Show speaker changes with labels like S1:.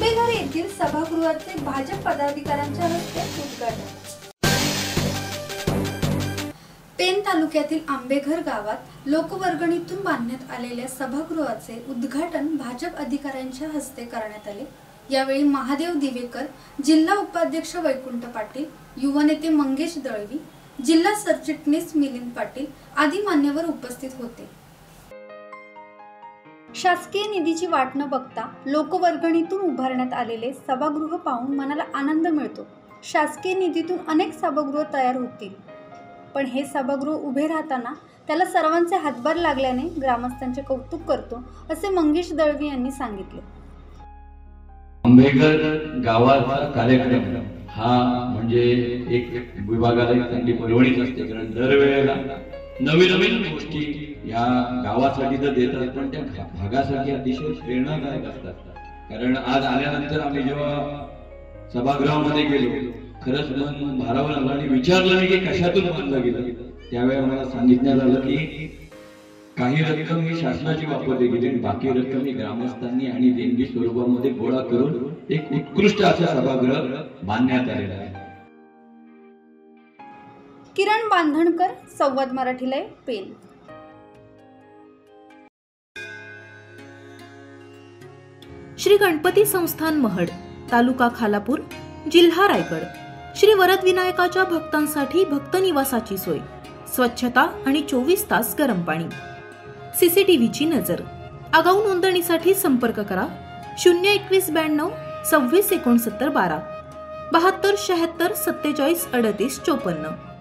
S1: आंबेघर येथील सभागृहाचे भाजप पदाधिकाऱ्यांच्या हस्ते उद्घाटन। पेन तालुक्यातील आंबेघर गावात लोकवर्गणीतून बांधण्यात आलेल्या सभागृहाचे उद्घाटन भाजप अधिकाऱ्यांच्या हस्ते करण्यात आले। यावेळी महादेव दिवेकर, जिल्हा उपाध्यक्ष वैकुंठ पाटील, युवा नेते मंगेश दळवी, जिल्हा सरचिटणीस मिलिंद पाटील आदी मान्यवर उपस्थित होते। शासकीय निधीची वाट न बघता लोकवर्गणीतून उभारण्यात आलेले सभागृह पाहून मनाला आनंद मिळतो। शासकीय निधीतून अनेक सभागृह तयार होतील, पण हे सभागृह उभे राहताना त्याला सर्वांचे हातभार लागल्याने ग्रामस्थांचे कौतुक करतो, असे मंगेश दळवी यांनी सांगितले।
S2: आंबेघर गावाचा कार्यक्रम हा म्हणजे एक विभागाला एक चांगली पर्वणीच असते, कारण दरवेळेला नवीन नवीन गोष्टी या गावासाठी तर देतात, पण त्या भागासाठी अतिशय प्रेरणादायक असतात। कारण आज आल्यानंतर आम्ही जेव्हा सभागृहामध्ये गेलो, खरंच मन भारावून आलं आणि विचारलं नाही की कशातून बांधलं गेलं। त्यावेळेला मला सांगितण्यात आलं की काही रक्कम ही शासनाची वापरली गेली आणि बाकी रक्कम ही ग्रामस्थांनी आणि देणगी स्वरूपामध्ये गोळा करून एक उत्कृष्ट असा सभागृह बांधण्यात आलेला आहे।
S1: किरण बांधणकर, संवाद मराठी लाईव्ह, पेन।
S3: श्री गणपती संस्थान महड, तालुका खालापूर, जिल्हा रायगड। श्री वरद विनायकाच्या भक्तांसाठी भक्त निवासाची सोय, स्वच्छता आणि 24 तास गरम पाणी, सीसीटीव्हीची नजर। आगाऊ नोंदणीसाठी संपर्क करा 02192 26 69 12 72 76 47 38 54।